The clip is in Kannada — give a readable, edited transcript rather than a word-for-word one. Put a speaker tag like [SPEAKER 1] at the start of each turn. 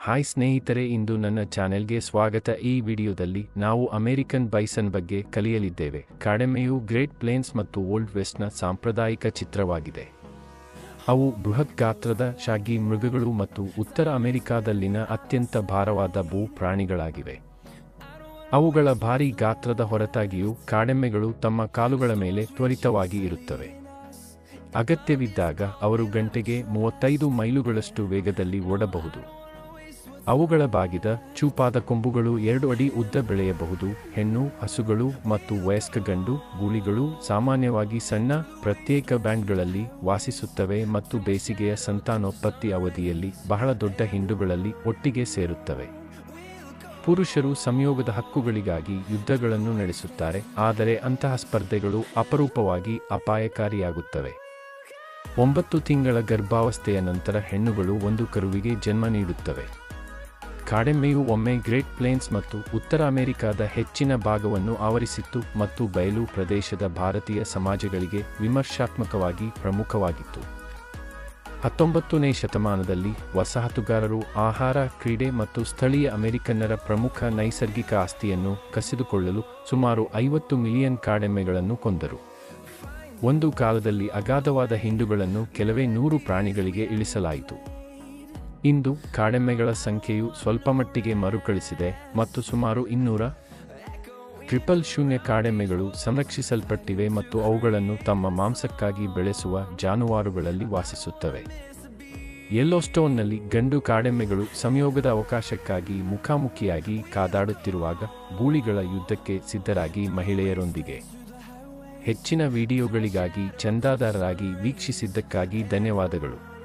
[SPEAKER 1] ಹಾಯ್ ಸ್ನೇಹಿತರೆ, ಇಂದು ನನ್ನ ಚಾನೆಲ್ಗೆ ಸ್ವಾಗತ. ಈ ವಿಡಿಯೋದಲ್ಲಿ ನಾವು ಅಮೆರಿಕನ್ ಬೈಸನ್ ಬಗ್ಗೆ ಕಲಿಯಲಿದ್ದೇವೆ. ಕಾಡೆಮ್ಮೆಯು ಗ್ರೇಟ್ ಪ್ಲೇನ್ಸ್ ಮತ್ತು ಓಲ್ಡ್ ವೆಸ್ಟ್ನ ಸಾಂಪ್ರದಾಯಿಕ ಚಿತ್ರವಾಗಿದೆ. ಅವು ಬೃಹತ್ ಗಾತ್ರದ ಶಾಗಿ ಮೃಗಗಳು ಮತ್ತು ಉತ್ತರ ಅಮೆರಿಕಾದಲ್ಲಿನ ಅತ್ಯಂತ ಭಾರವಾದ ಭೂ ಪ್ರಾಣಿಗಳಾಗಿವೆ. ಅವುಗಳ ಭಾರೀ ಗಾತ್ರದ ಹೊರತಾಗಿಯೂ ಕಾಡೆಮ್ಮೆಗಳು ತಮ್ಮ ಕಾಲುಗಳ ಮೇಲೆ ತ್ವರಿತವಾಗಿ ಇರುತ್ತವೆ. ಅಗತ್ಯವಿದ್ದಾಗ ಅವರು ಗಂಟೆಗೆ 35 ಮೈಲುಗಳಷ್ಟು ವೇಗದಲ್ಲಿ ಓಡಬಹುದು. ಅವುಗಳ ಬಾಗಿದ ಚೂಪಾದ ಕೊಂಬುಗಳು 2 ಅಡಿ ಉದ್ದ ಬೆಳೆಯಬಹುದು. ಹೆಣ್ಣು ಹಸುಗಳು ಮತ್ತು ವಯಸ್ಕ ಗಂಡು ಗೂಳಿಗಳು ಸಾಮಾನ್ಯವಾಗಿ ಸಣ್ಣ ಪ್ರತ್ಯೇಕ ಬ್ಯಾಂಡ್ಗಳಲ್ಲಿ ವಾಸಿಸುತ್ತವೆ ಮತ್ತು ಬೇಸಿಗೆಯ ಸಂತಾನೋತ್ಪತ್ತಿ ಅವಧಿಯಲ್ಲಿ ಬಹಳ ದೊಡ್ಡ ಹಿಂಡುಗಳಲ್ಲಿ ಒಟ್ಟಿಗೆ ಸೇರುತ್ತವೆ. ಪುರುಷರು ಸಂಯೋಗದ ಹಕ್ಕುಗಳಿಗಾಗಿ ಯುದ್ಧಗಳನ್ನು ನಡೆಸುತ್ತಾರೆ, ಆದರೆ ಅಂತಹ ಸ್ಪರ್ಧೆಗಳು ಅಪರೂಪವಾಗಿ ಅಪಾಯಕಾರಿಯಾಗುತ್ತವೆ. 9 ತಿಂಗಳ ಗರ್ಭಾವಸ್ಥೆಯ ನಂತರ ಹೆಣ್ಣುಗಳು ಒಂದು ಕರುವಿಗೆ ಜನ್ಮ ನೀಡುತ್ತವೆ. ಕಾಡೆಮ್ಮೆಯು ಒಮ್ಮೆ ಗ್ರೇಟ್ ಪ್ಲೇನ್ಸ್ ಮತ್ತು ಉತ್ತರ ಅಮೆರಿಕಾದ ಹೆಚ್ಚಿನ ಭಾಗವನ್ನು ಆವರಿಸಿತ್ತು ಮತ್ತು ಬಯಲು ಪ್ರದೇಶದ ಭಾರತೀಯ ಸಮಾಜಗಳಿಗೆ ವಿಮರ್ಶಾತ್ಮಕವಾಗಿ ಪ್ರಮುಖವಾಗಿತ್ತು. 19ನೇ ಶತಮಾನದಲ್ಲಿ ವಸಾಹತುಗಾರರು ಆಹಾರ, ಕ್ರೀಡೆ ಮತ್ತು ಸ್ಥಳೀಯ ಅಮೆರಿಕನ್ನರ ಪ್ರಮುಖ ನೈಸರ್ಗಿಕ ಆಸ್ತಿಯನ್ನು ಕಸಿದುಕೊಳ್ಳಲು ಸುಮಾರು 50 ಮಿಲಿಯನ್ ಕಾಡೆಮ್ಮೆಗಳನ್ನು ಕೊಂದರು. ಒಂದು ಕಾಲದಲ್ಲಿ ಅಗಾಧವಾದ ಹಿಂಡುಗಳನ್ನು ಕೆಲವೇ 100 ಪ್ರಾಣಿಗಳಿಗೆ ಇಳಿಸಲಾಯಿತು. ಇಂದು ಕಾಡೆಮ್ಮೆಗಳ ಸಂಖ್ಯೆಯು ಸ್ವಲ್ಪಮಟ್ಟಿಗೆ ಮರುಕಳಿಸಿದೆ ಮತ್ತು ಸುಮಾರು 200 ಕಾಡೆಮ್ಮೆಗಳು ಸಂರಕ್ಷಿಸಲ್ಪಟ್ಟಿವೆ ಮತ್ತು ಅವುಗಳನ್ನು ತಮ್ಮ ಮಾಂಸಕ್ಕಾಗಿ ಬೆಳೆಸುವ ಜಾನುವಾರುಗಳಲ್ಲಿ ವಾಸಿಸುತ್ತವೆ. ಯೆಲ್ಲೋಸ್ಟೋನ್ನಲ್ಲಿ ಗಂಡು ಕಾಡೆಮ್ಮೆಗಳು ಸಂಯೋಗದ ಅವಕಾಶಕ್ಕಾಗಿ ಮುಖಾಮುಖಿಯಾಗಿ ಕಾದಾಡುತ್ತಿರುವಾಗ ಗೂಳಿಗಳ ಯುದ್ಧಕ್ಕೆ ಸಿದ್ಧರಾಗಿ ಮಹಿಳೆಯರೊಂದಿಗೆ. ಹೆಚ್ಚಿನ ವಿಡಿಯೋಗಳಿಗಾಗಿ ಚಂದಾದಾರರಾಗಿ ವೀಕ್ಷಿಸಿದ್ದಕ್ಕಾಗಿ ಧನ್ಯವಾದಗಳು.